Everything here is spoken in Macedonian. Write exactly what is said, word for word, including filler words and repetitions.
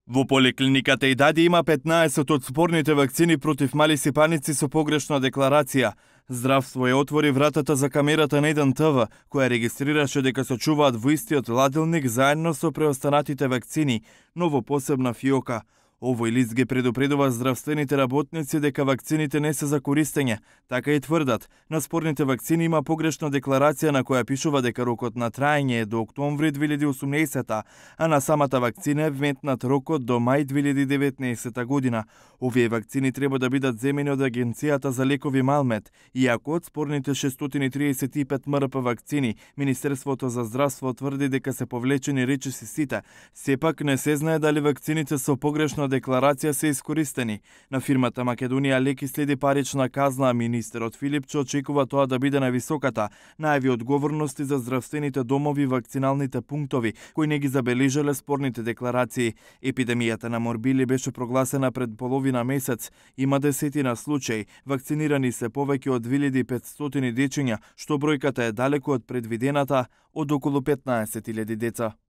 Во поликлиниката и даде има петнаесет од спорните вакцини против мали сипаници со погрешна декларација. Здравство ја отвори вратата за камерата на еден ТВ, која регистрираше дека се чуваат во истиот ладилник заедно со преостанатите вакцини, но во посебна фиока. Овој лист ги предупредува здравствените работници дека вакцините не се за користење. Така и тврдат, на спорните вакцини има погрешна декларација на која пишува дека рокот на траење е до октомври две илјади и осумнаесета, а на самата вакцина е вметнат рокот до мај две илјади и деветнаесета година. Овие вакцини треба да бидат земени од Агенцијата за лекови Малмед, иако од спорните шестстотини и триесет и пет МРП вакцини, Министерството за здравство тврди дека се повлечени речиси сите, сепак не се знае дали вакцините со погрешна декларација се искористени. На фирмата Македонија леки следи парична казна, а министерот Филипчо очекува тоа да биде на високата, најави одговорности за здравствените домови и вакциналните пунктови, кои не ги забележале спорните декларации. Епидемијата на морбили беше прогласена пред половина месец. Има десетина случаи, вакцинирани се повеќе од две илјади и петстотини дечиња, што бројката е далеку од предвидената од околу петнаесет илјади деца.